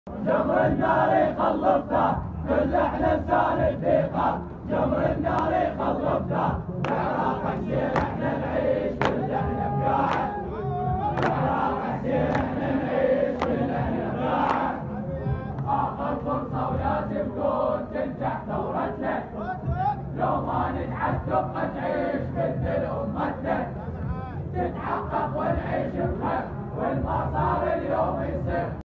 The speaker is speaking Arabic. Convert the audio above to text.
جمر النار يخلصنا كل احنا لسان الثقة. جمر النار يخلصنا بعراق حسين احنا نعيش كل احنا بقاعد. بعراق حسين احنا نعيش كل احنا بقاعد. اخر فرصة ولازم تكون تنجح ثورتنا. لو ما نجحت تبقى تعيش مثل امتنا. تتحقق ونعيش بخير والما صار اليوم يصير.